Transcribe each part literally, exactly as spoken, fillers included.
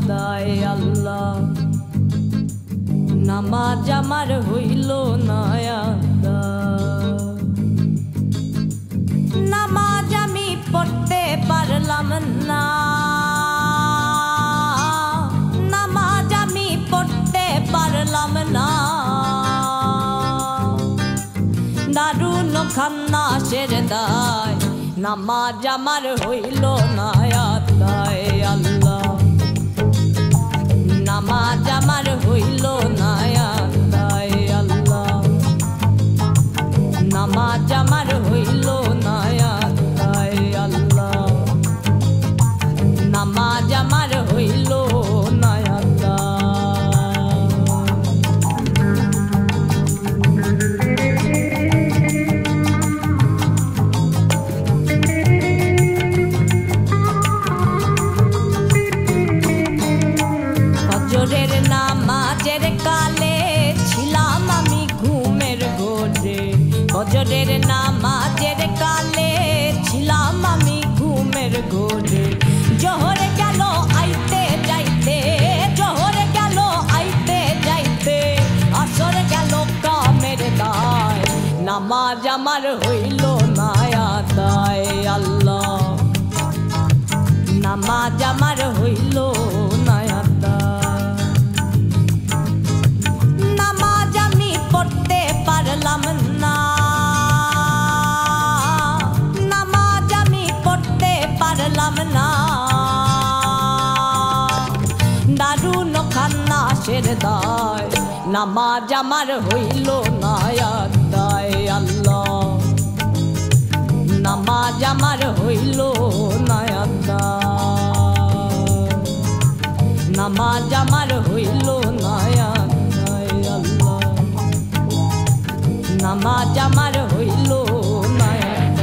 দায় আল্লাহ নামাজ আমার হইল না নামাজ আমি পড়তে পারলাম না নামাজ আমি পড়তে পারলাম না দারুণ খান্নাসের দায় নামাজ আমার হইল না দায় আল্লাহ নামাজ আমার হইল না দায় আল্লাহ নামাজ আমার হইল না দায় আল্লাহ নামাজ আমার হইল না ফজরের নামাজের কালে ছিলাম আমি ঘুমের ঘোরে ফজরের নামাজের কালে ছিলাম আমি ঘুমের ঘোরে জোহরে গেল আইতে যাইতে জোহরে গেল আইতে যাইতে আসর গেল কামের দায় নামাজ আমার হইল না দায় আল্লাহ নামাজ আমার হইল না নামাজ আমি পড়তে পারলাম না নামাজ আমি পড়তে পারলাম না দারুণ খান্নাসের দায় নামাজ আমার হইল না দায় আল্লাহ নামাজ আমার হইল না নামাজ আমার হইল না নামাজ আমার হইল না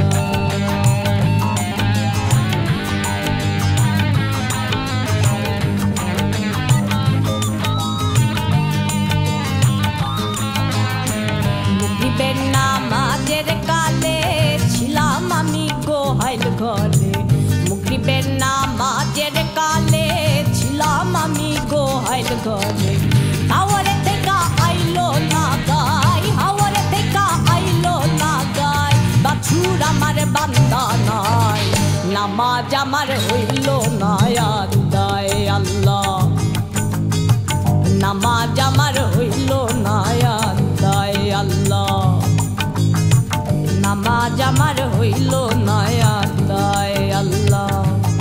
মুগরিবের নামাজের কালে ছিলাম আমি গোহাইল ঘরে মুগরিবের নামাজের কালে ছিলাম আমি গোহাইল ঘরে হাওরে থেকে আইলো না গাই হাওরে থেকে আইলো না গাই বাছুর আমার বান্দা নাই নামাজ আমার হইল না দায় আল্লাহ নামাজ আমার হইল না দায় আল্লাহ নামাজ আমার হইল না দায় আল্লাহ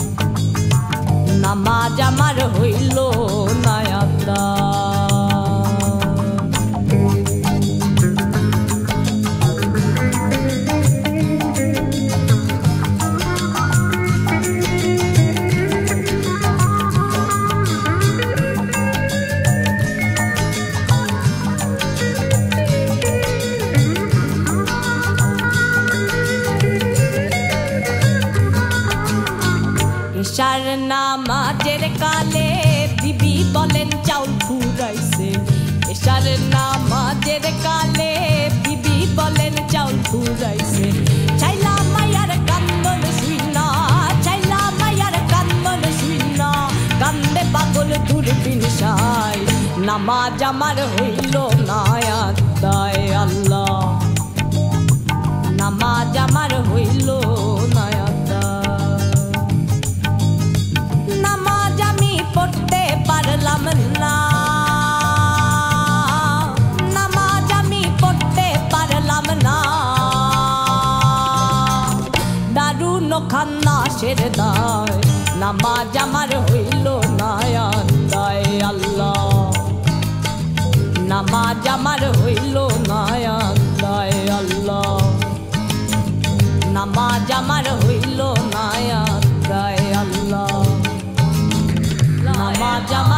নামাজ আমার হইল না এশার নামাজের কালে বিবি বলেন চাউল ফুরাইছে এশার নামাজের কালে বিবি বলেন চাউল ফুরাইছে চাইলা মায়ার কান্দন শুইনা চাইলা মায়ার কান্দন শুইনা কান্দে পাগল দূরবীন সাই নামাজ আমার হইল না দায় আল্লাহ নামাজ আমার হইল না নামাজ আমি পড়তে পারলাম না নামাজ আমি পড়তে পারলাম না দারুণ খান্নাসের দায় নামাজ আমার হইল না দায় আল্লাহ নামাজ আমার হইল না দায় আল্লাহ নামাজ আমার হইল না দায় আল্লাহ নামাজ আমার